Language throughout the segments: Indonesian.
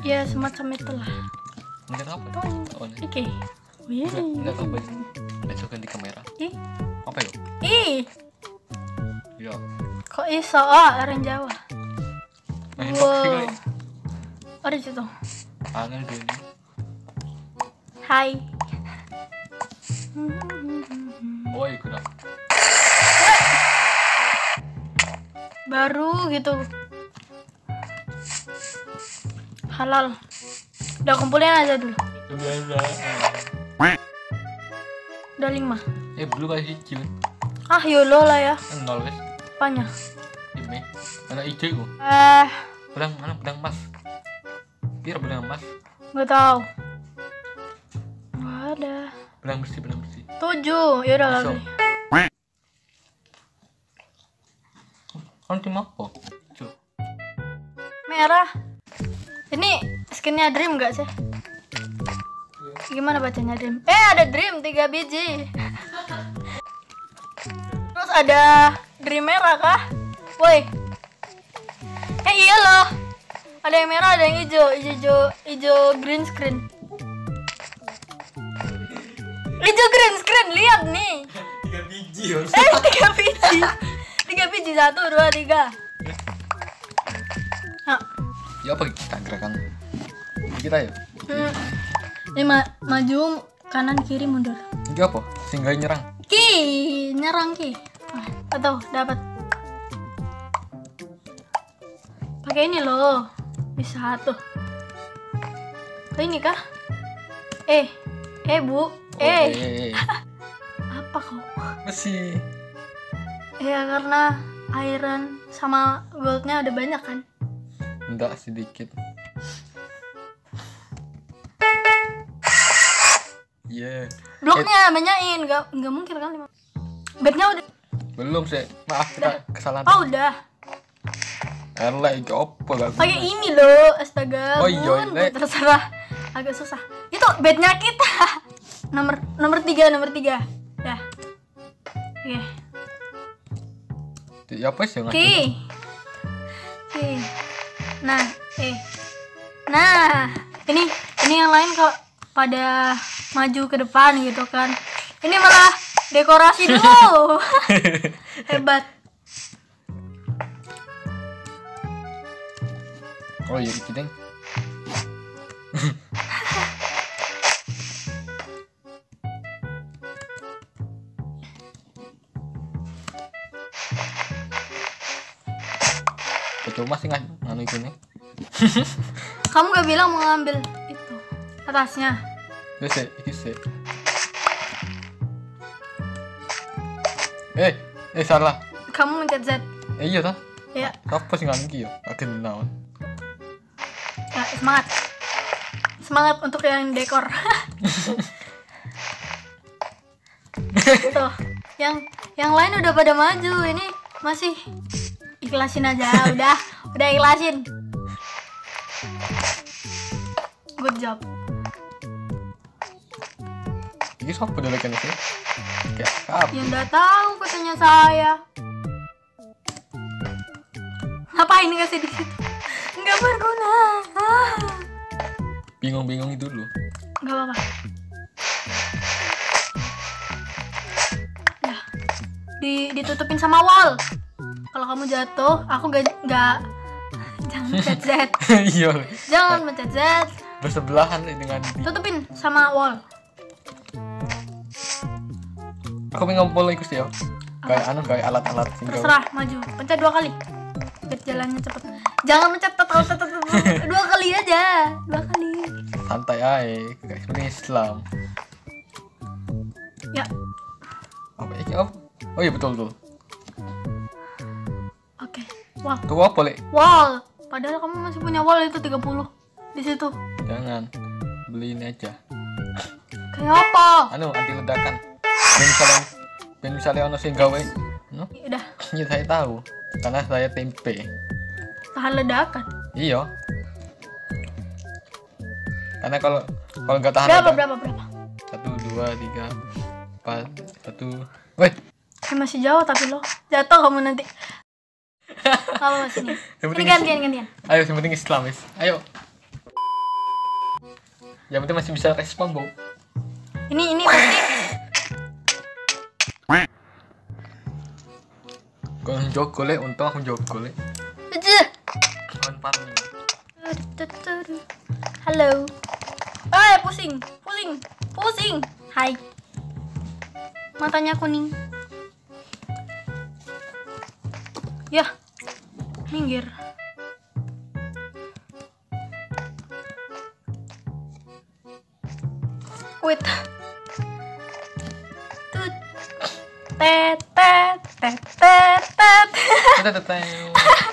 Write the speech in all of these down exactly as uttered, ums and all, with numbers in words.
Ya semacam itulah. Enggak tahu apa. Oh, ini. Oke. Wih. Enggak, enggak tahu besok. Besok ganti kamera. Ih. Apa yuk? Ih. Ya. Kok iso ah orang Jawa? Main Wow. wow. Kali. Oh, di situ. Angin gini. Hai. Oh, ikut dah. Baru gitu. Halal. Udah kumpulin aja dulu. Udah lima. Eh, belum kasih cium. Ah, yolo lah ya. Nol wes. Apanya? Ini. Mana hijau itu? Eh, Pedang mana pedang emas? Biar pedang emas. nggak tahu. Nggak ada. Pedang besi, pedang besi. Tujuh. Ya udah lah. Masuk. beli. Kan tim apa? Hijau. Merah. Ini skinnya Dream nggak sih? Gimana bacanya Dream? Eh, ada Dream tiga biji. Terus ada Dream merah kah? Woi. Eh iya loh. Ada yang merah, ada yang hijau, hijau, hijau green screen. Hijau green screen, lihat nih. Tiga biji. Eh, tiga biji. Tiga biji, satu, dua, tiga. Nah, Ya apa kita gerakan? Kita ya. hmm. Ini ma maju, kanan, kiri, mundur. Ini apa? Singgah nyerang. Ki, nyerang ki. Ah, atau dapat. Pakai ini loh. Bisa tuh. Ke ini kah? Eh, eh bu, eh. eh. Apa kau? Besi. Ya karena iron sama goldnya ada banyak kan. Enggak sedikit. Iya. Yeah. Bloknya banyakin, nggak nggak mungkin kali. Bednya udah. Belum sih. Maaf kita kesalahan. Oh udah. Erle iki opo gak? Pakai ini loh, astaga. Oh iya, Bun, Le. terserah. Agak susah. Itu bednya kita. nomor nomor tiga, nomor tiga. Dah. Oke. Ya apa sih Oke. Oke. Nah, eh. Nah, ini ini yang lain kok pada maju ke depan gitu kan. Ini malah dekorasi dulu. Hebat. Oh iya, kita. Cuma sih nggak anu itu nih. Kamu gak bilang mau ngambil itu atasnya. Ini sih, ini sih. Eh, eh salah. Kamu mencet Z. Eh iya toh. Ya, Apa sih nggak iki yo? Agen naon. ya semangat. Semangat untuk yang dekor. Tuh, yang yang lain udah pada maju, ini masih ikhlasin aja, udah, udah ikhlasin. Good job. Ini siapa dulu kan sih? Kayak apa? Ya nggak tahu katanya saya. Ngapain ngasih di situ? Nggak berguna. Ah. Bingung-bingung itu dulu. Nggak apa-apa. Ya, di ditutupin sama wall. Kalau kamu jatuh, aku gak nggak jangan mencet Z. Iya. Jangan mencet Z. Bersebelahan dengan di. Tutupin sama wall. Aku pengen ngompol ikut sih yo. Kayak anu kayak alat-alat singgah. Terserah, maju. Pencet dua kali. Biar jalannya cepet. Jangan mencet total total dua kali aja. Dua kali. Santai aja, kayak seperti Islam. Ya, Apa iki apa? Oh iya betul betul. oke. Wall. Tuh apa lek? Wall. Padahal kamu masih punya wall itu tiga puluh di situ. Jangan. Beli ini aja. Kayak apa? Anu anti ledakan. Ben misalnya ben misalnya ono sing gawe, no? Udah, Ya saya tahu. Karena saya tempe. tahan ledakan. Iya. Karena kalau kalau nggak tahan Berapa ledakan- berapa berapa? satu dua tiga empat satu. Weh. Eh, masih jauh tapi lo jatuh kamu nanti. Kamu masih nih. Yang Ini penting gantian gantian. Ayo yang penting Islam, Is. Ayo. Yang penting masih bisa respon, Bo. Ini ini pasti. Kalau jawab golek, untung aku jawab golek. Aduh. Kawan farming. Halo. Eh, pusing, pusing, pusing. Hai. Matanya kuning. Yah. Minggir. Wait. Tut. Tet tet tet tet tet. Teteteteng.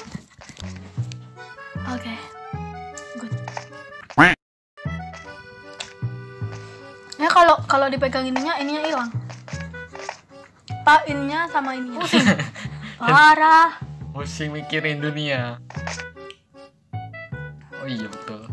Oke. Good. Ya kalau kalau dipegang ininya, ininya hilang. Pak, ininya sama ininya. Pusing. Parah. Pusing mikirin dunia. Oh iya betul.